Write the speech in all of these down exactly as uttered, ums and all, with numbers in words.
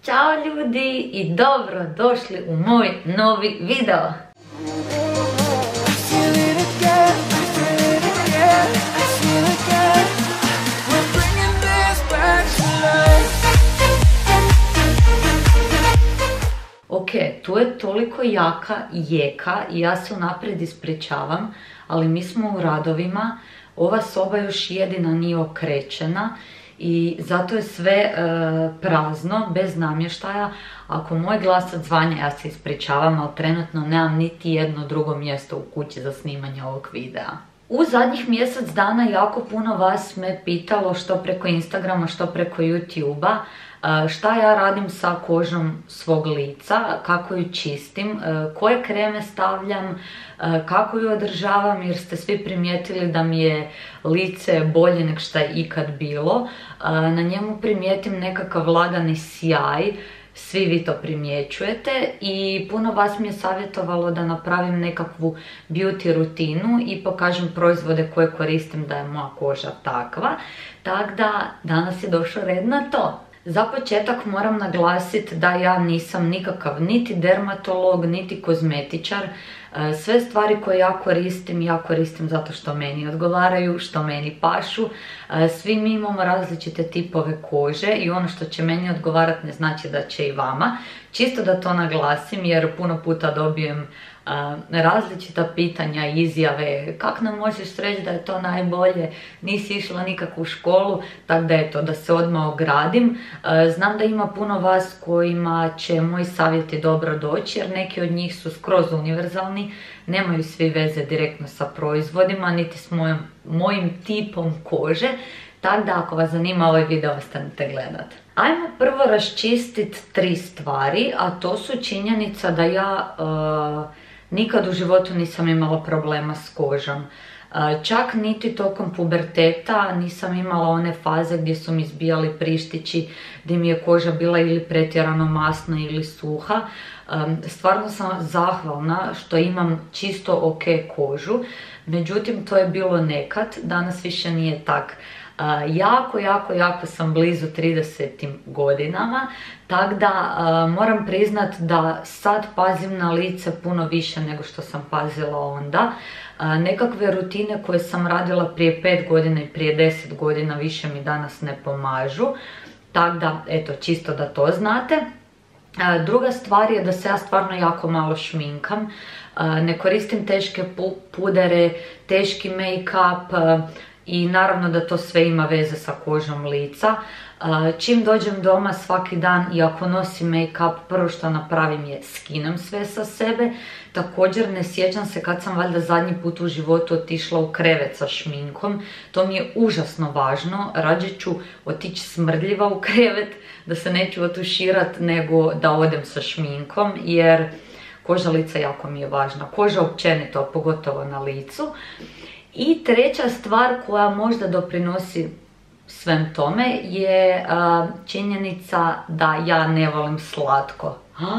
Ćao ljudi i dobro došli u moj novi video. Ok, tu je toliko jaka jeka i ja se unaprijed ispričavam, ali mi smo u radovima, ova soba još jedina nije okrečena i zato je sve e, prazno, bez namještaja. Ako moj glas odzvanja, ja se ispričavam, ali trenutno nemam niti jedno drugo mjesto u kući za snimanje ovog videa. U zadnjih mjesec dana jako puno vas me pitalo što preko Instagrama, što preko YouTubea, šta ja radim sa kožom svog lica, kako ju čistim, koje kreme stavljam, kako ju održavam, jer ste svi primijetili da mi je lice bolje nego što je ikad bilo. Na njemu primijetim nekakav lagani sjaj, svi vi to primjećujete i puno vas mi je savjetovalo da napravim nekakvu beauty rutinu i pokažem proizvode koje koristim da je moja koža takva. Tako da danas je došao red na to. Za početak moram naglasiti da ja nisam nikakav niti dermatolog, niti kozmetičar. Sve stvari koje ja koristim, ja koristim zato što meni odgovaraju, što meni pašu. Svi mi imamo različite tipove kože i ono što će meni odgovarati ne znači da će i vama. Čisto da to naglasim jer puno puta dobijem različita pitanja i izjave kak nam možeš reći da je to najbolje, nisi išla nikakvu školu, tako da eto, da se odmah ogradim. Znam da ima puno vas kojima će moji savjeti dobro doći jer neki od njih su skroz univerzalni, nemaju svi veze direktno sa proizvodima niti s mojim, mojim tipom kože, tako da ako vas zanima ovaj video ostanite gledat. Ajmo prvo raščistiti tri stvari, a to su činjenica da ja uh, nikad u životu nisam imala problema s kožom. Čak niti tokom puberteta nisam imala one faze gdje su mi izbijali prištići, gdje mi je koža bila ili pretjerano masna ili suha. Stvarno sam zahvalna što imam čisto ok kožu, međutim to je bilo nekad, danas više nije tak. Jako, jako, jako sam blizu tridesetim godinama, tako da moram priznat da sad pazim na lice puno više nego što sam pazila onda. Nekakve rutine koje sam radila prije pet godina i prije deset godina više mi danas ne pomažu, tako da eto, čisto da to znate. Druga stvar je da se ja stvarno jako malo šminkam, ne koristim teške pudere, teški make-up, i naravno da to sve ima veze sa kožom lica. Čim dođem doma svaki dan i ako nosim make-up, prvo što napravim je skinem sve sa sebe. Također ne sjećam se kad sam valjda zadnji put u životu otišla u krevet sa šminkom. To mi je užasno važno. Rađe ću otići smrdljiva u krevet, da se neću otuširat, nego da odem sa šminkom, jer koža lica jako mi je važna. Koža općenito, pogotovo na licu. I treća stvar koja možda doprinosi svem tome je uh, činjenica da ja ne volim slatko.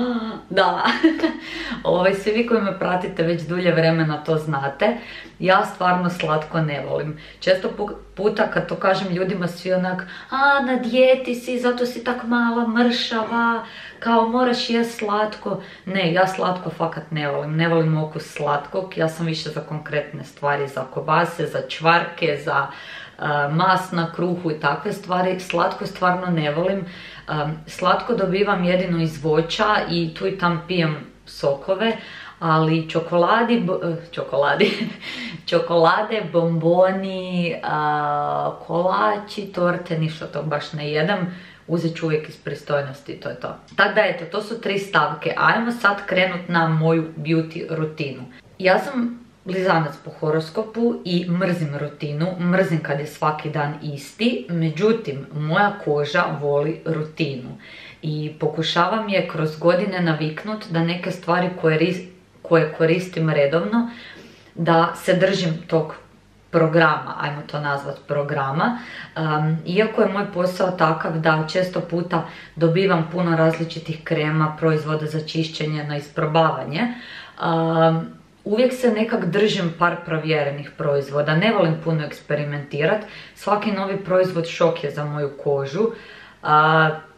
Da, ovaj, svi vi koji me pratite već dulje vremena to znate, ja stvarno slatko ne volim. Često puta kad to kažem ljudima svi onak, a na dijeti si, zato si tak mala, mršava, kao moraš jest slatko. Ne, ja slatko fakat ne volim, ne volim okus slatkog, ja sam više za konkretne stvari, za kobase, za čvarke, za uh, mas na kruhu i takve stvari. Slatko stvarno ne volim. Um, slatko dobivam jedino iz voća i tu i tam pijem sokove, ali čokoladi, bo, čokoladi, čokolade, bomboni, uh, kolači, torte, ništa to baš ne jedem, uzet ću uvijek iz pristojnosti, to je to. Tako da eto, to su tri stavke. Ajmo sad krenut na moju beauty rutinu. Ja sam blizanac po horoskopu i mrzim rutinu, mrzim kad je svaki dan isti, međutim moja koža voli rutinu i pokušavam je kroz godine naviknut da neke stvari koje, koje koristim redovno, da se držim tog programa, ajmo to nazvat programa, um, iako je moj posao takav da često puta dobivam puno različitih krema, proizvoda za čišćenje na isprobavanje, um, uvijek se nekak držim par provjerenih proizvoda, ne volim puno eksperimentirati, svaki novi proizvod šok je za moju kožu. Uh,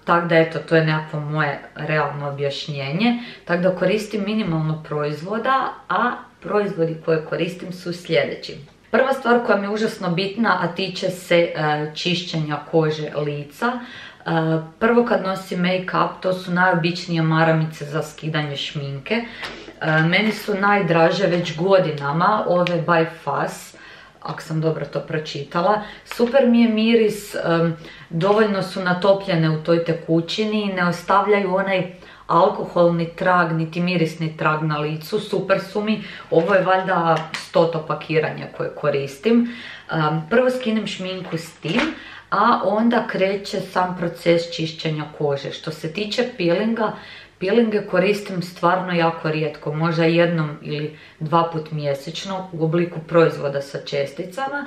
Tako da eto, to je nekako moje realno objašnjenje. Tako da koristim minimalno proizvoda, a proizvodi koje koristim su sljedeći. Prva stvar koja mi je užasno bitna, a tiče se e, čišćenja kože lica. E, prvo kad nosim make-up, to su najobičnije maramice za skidanje šminke. E, meni su najdraže već godinama ove By Fuzz, ako sam dobro to pročitala. Super mi je miris, e, dovoljno su natopljene u toj tekućini i ne ostavljaju onaj alkoholni trag, niti mirisni trag na licu. Super su mi. Ovo je valjda stoto pakiranje koje koristim. Um, prvo skinem šminku s tim, a onda kreće sam proces čišćenja kože. Što se tiče peelinga, peelinge koristim stvarno jako rijetko, možda jednom ili dva put mjesečno u obliku proizvoda sa česticama.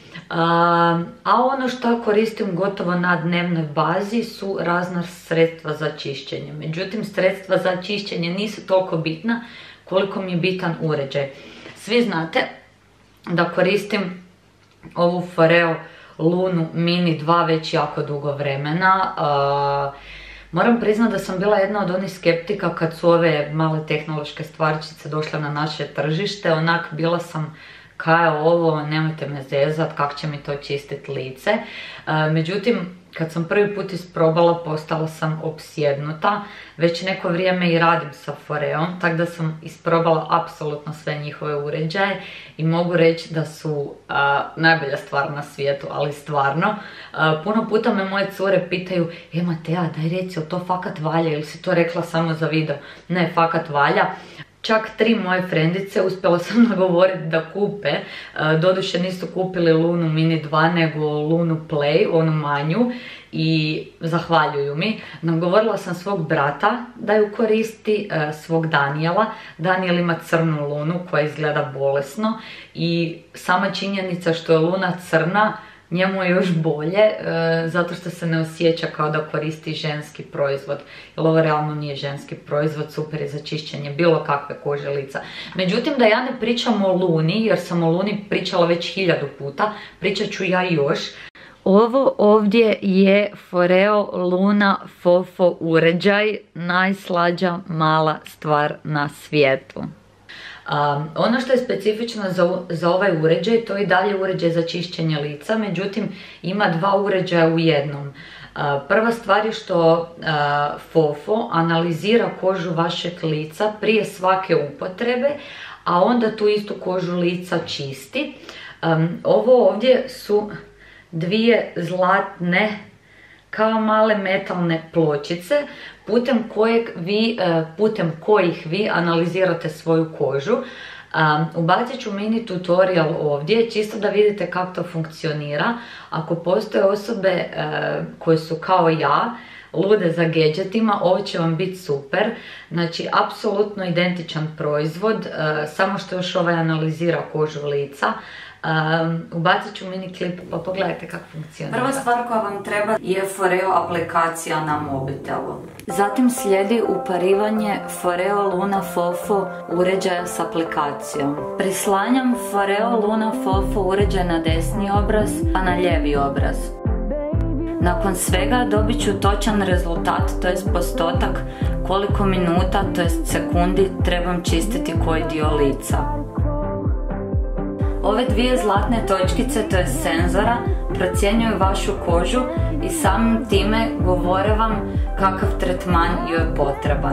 A, a ono što koristim gotovo na dnevnoj bazi su razna sredstva za čišćenje. Međutim, sredstva za čišćenje nisu toliko bitna koliko mi je bitan uređaj. Svi znate da koristim ovu Foreo Lunu Mini dva već jako dugo vremena. A, moram priznati da sam bila jedna od onih skeptika kad su ove male tehnološke stvarčice došle na naše tržište. Onak bila sam kaj je ovo, nemojte me zezat, kako će mi to čistiti lice. E, međutim, kad sam prvi put isprobala, postala sam opsjednuta. Već neko vrijeme i radim sa Foreom, tako da sam isprobala apsolutno sve njihove uređaje i mogu reći da su a, najbolja stvar na svijetu, ali stvarno. A, puno puta me moje cure pitaju, e Matea, daj reci, to fakat valja ili si to rekla samo za video? Ne, fakat valja. Čak tri moje frendice uspjela sam nagovoriti da kupe, doduše nisu kupili Lunu Mini dva nego Lunu Play, onu manju, i zahvaljuju mi. Nagovorila sam svog brata da ju koristi, svog Danijela. Danijel ima crnu Lunu koja izgleda bolesno i sama činjenica što je Luna crna njemu je još bolje, e, zato što se ne osjeća kao da koristi ženski proizvod. Jer ovo realno nije ženski proizvod, super je za čišćenje bilo kakve kože lica. Međutim, da ja ne pričam o Luni, jer sam o Luni pričala već hiljadu puta, pričat ću ja još. Ovo ovdje je Foreo Luna Fofo uređaj, najslađa mala stvar na svijetu. Um, ono što je specifično za, za ovaj uređaj, to je i dalje uređaj za čišćenje lica, međutim ima dva uređaja u jednom. Uh, prva stvar je što uh, Fofo analizira kožu vašeg lica prije svake upotrebe, a onda tu istu kožu lica čisti. Um, ovo ovdje su dvije zlatne kao male metalne pločice putem, kojeg vi, putem kojih vi analizirate svoju kožu. Um, ubacit ću mini tutorial ovdje, čisto da vidite kako to funkcionira. Ako postoje osobe uh, koje su kao ja, lude za gadgetima, ovo će vam biti super. Znači, apsolutno identičan proizvod, uh, samo što još ovaj analizira kožu lica. Um, ubacit ću mini klip pa pogledajte kako funkcionira. Prva stvar koja vam treba je Foreo aplikacija na mobitelu. Zatim slijedi uparivanje Foreo Luna Fofo uređaja s aplikacijom. Prislanjam Foreo Luna Fofo uređaj na desni obraz, a na lijevi obraz. Nakon svega dobit ću točan rezultat, to jest postotak koliko minuta, to jest sekundi trebam čistiti koji dio lica. Ove dvije zlatne točkice, to je senzora, procjenjuju vašu kožu i samim time govore vam kakav tretman joj je potreban.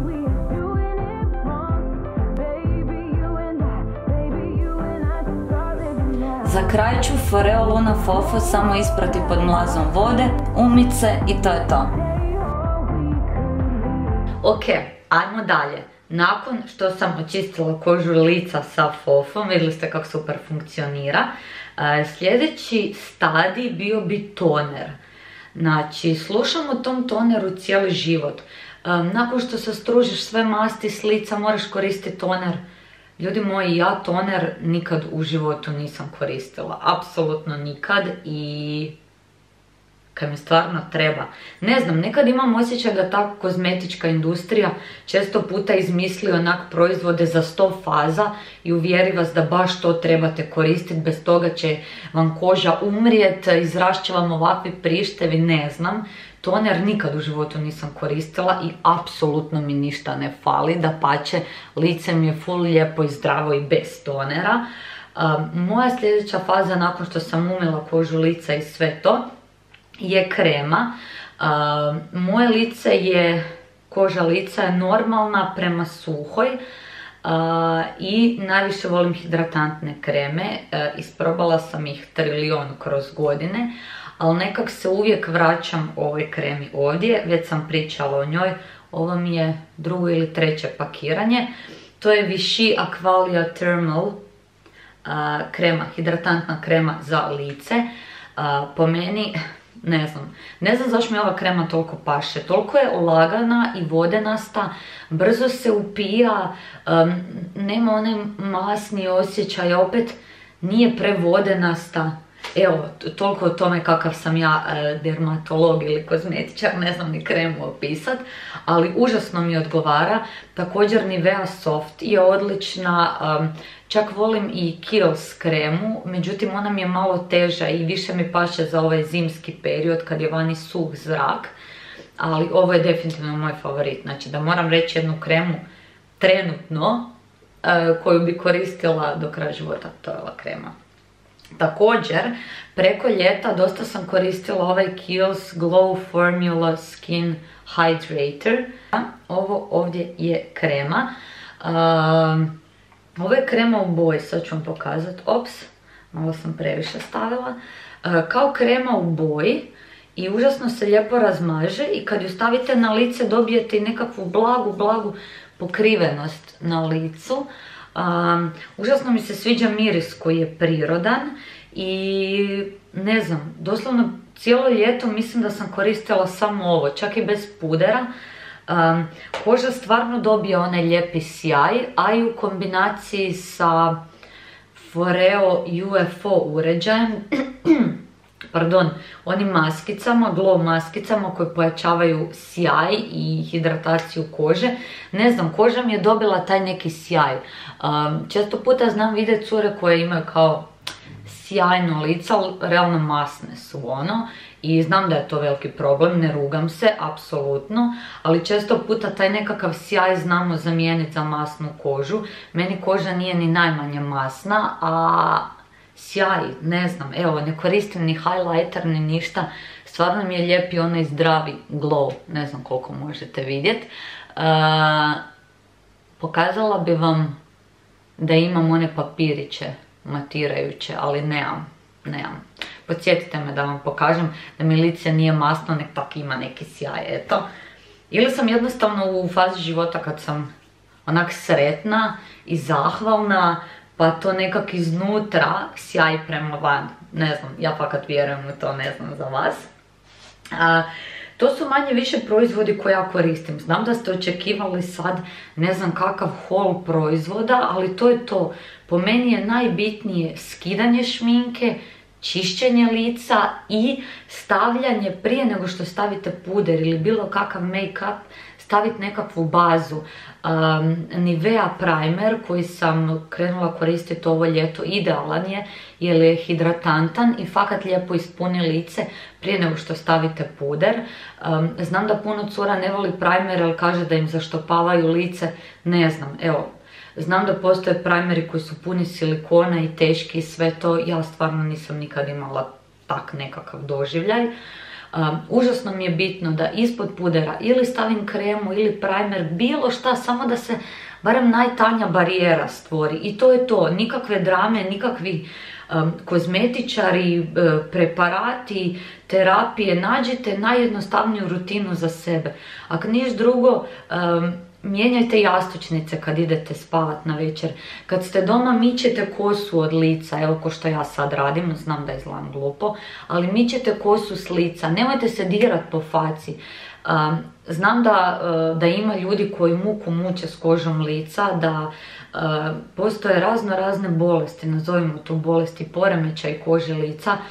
Za kraj ću Foreo Luna Fofo samo isprati pod mlazom vode, umit se i to je to. Ok, ajmo dalje. Nakon što sam očistila kožu lica sa Fofom, vidjeli ste kako super funkcionira, sljedeći stadij bio bi toner. Znači, slušam o tom toneru cijeli život. Nakon što se stružiš sve masti s lica, moraš koristiti toner. Ljudi moji, ja toner nikad u životu nisam koristila. Apsolutno nikad i kad mi stvarno treba. Ne znam, nekad imam osjećaj da ta kozmetička industrija često puta izmisli onak proizvode za sto faza i uvjeri vas da baš to trebate koristiti, bez toga će vam koža umrijet, izrašće vam ovakvi prištevi, ne znam. Toner nikad u životu nisam koristila i apsolutno mi ništa ne fali, dapače, lice mi je full lijepo i zdravo i bez tonera. Uh, moja sljedeća faza nakon što sam umila kožu, lica i sve to je krema. Uh, moje lice je, koža lica je normalna prema suhoj uh, i najviše volim hidratantne kreme. Uh, isprobala sam ih trilion kroz godine, ali nekak se uvijek vraćam ovoj kremi ovdje, već sam pričala o njoj, ovo mi je drugo ili treće pakiranje. To je Vichy Aqualia Thermal uh, krema, hidratantna krema za lice. Uh, po meni, ne znam, ne znam zašto mi ova krema toliko paše, toliko je lagana i vodenasta, brzo se upija, um, nema onaj masni osjećaj, opet nije prevodenasta. Evo, toliko o tome kakav sam ja e, dermatolog ili kozmetičar, ne znam ni kremu opisat, ali užasno mi odgovara. Također Nivea Soft je odlična, um, čak volim i Kiehl's kremu, međutim ona mi je malo teža i više mi paše za ovaj zimski period kad je vani suh zrak, ali ovo je definitivno moj favorit. Znači da moram reći jednu kremu trenutno e, koju bi koristila do kraja života, to je ova krema. Također, preko ljeta dosta sam koristila ovaj Kiehl's Glow Formula Skin Hydrator. Ovo ovdje je krema. Um, ovo je krema u boji, sad ću vam pokazati. Ops, malo sam previše stavila. Uh, kao krema u boji i užasno se lijepo razmaže i kad ju stavite na lice dobijete i nekakvu blagu, blagu pokrivenost na licu. Um, užasno mi se sviđa miris koji je prirodan i ne znam, doslovno cijelo ljeto mislim da sam koristila samo ovo, čak i bez pudera. Um, koža stvarno dobije onaj lijepi sjaj, a i u kombinaciji sa Foreo U F O uređajem, pardon, onim maskicama, glow maskicama koje pojačavaju sjaj i hidrataciju kože. Ne znam, koža mi je dobila taj neki sjaj. Um, često puta znam vidjeti cure koje imaju kao sjajno lice, ali realno masne su ono. I znam da je to veliki problem, ne rugam se, apsolutno. Ali često puta taj nekakav sjaj znamo zamijeniti za masnu kožu. Meni koža nije ni najmanje masna, a sjaj, ne znam, evo, ne koristim ni highlighter ni ništa, stvarno mi je lijepi onaj zdravi glow, ne znam koliko možete vidjeti. Uh, pokazala bi vam da imam one papiriće matirajuće, ali nemam, nemam. Podsjetite me da vam pokažem da mi lice nije masno, nek tak ima neki sjaj, eto. Ili sam jednostavno u fazi života kad sam onak sretna i zahvalna, pa to nekak iznutra sjaj prema van. Ne znam, ja fakat vjerujem u to, ne znam za vas. A, to su manje više proizvodi koje ja koristim. Znam da ste očekivali sad ne znam kakav haul proizvoda, ali to je to. Po meni je najbitnije skidanje šminke, čišćenje lica i stavljanje prije nego što stavite puder ili bilo kakav make-up, staviti nekakvu bazu. Um, Nivea primer koji sam krenula koristiti ovo ljeto idealan je jer je hidratantan i fakat lijepo ispuni lice prije nego što stavite puder. Um, znam da puno cura ne voli primer jer kaže da im zaštopavaju lice, ne znam, evo. Znam da postoje primeri koji su puni silikona i teški i sve to, ja stvarno nisam nikad imala tak nekakav doživljaj. Um, užasno mi je bitno da ispod pudera ili stavim kremu ili primer, bilo šta, samo da se barem najtanja barijera stvori i to je to, nikakve drame, nikakvi um, kozmetičari, uh, preparati, terapije, nađite najjednostavniju rutinu za sebe. Ako niš drugo, um, mijenjajte jastučnice kad idete spavat na večer. Kad ste doma mičete kosu od lica, evo ko što ja sad radim, znam da izgledam glupo, ali mičete kosu s lica, nemojte se dirat po faci. Um, znam da, uh, da ima ljudi koji muku muče s kožom lica, da uh, postoje razno razne bolesti, nazovimo to bolesti, poremećaj kože lica.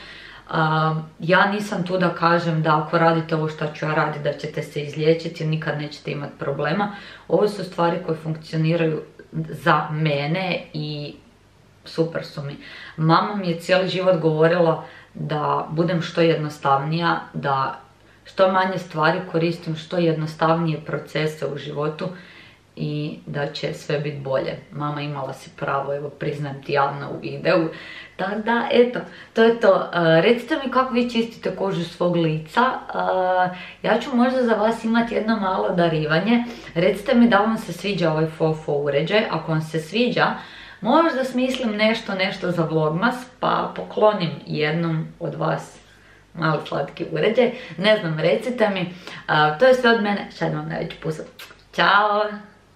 Ja nisam tu da kažem da ako radite ovo što ću ja raditi da ćete se izliječiti, nikad nećete imati problema. Ovo su stvari koje funkcioniraju za mene i super su mi. Mama mi je cijeli život govorila da budem što jednostavnija, da što manje stvari koristim, što jednostavnije procese u životu i da će sve biti bolje. Mama, imala si pravo, evo priznajem ti javno u videu. Da, da, eto, to je to. Uh, recite mi kako vi čistite kožu svog lica. Uh, ja ću možda za vas imati jedno malo darivanje. Recite mi da vam se sviđa ovaj Fofo uređaj. Ako vam se sviđa, možda smislim nešto, nešto za vlogmas, pa poklonim jednom od vas mali slatki uređaj. Ne znam, recite mi. Uh, to je sve od mene. Šaljem vam najveći pusak. Ćao!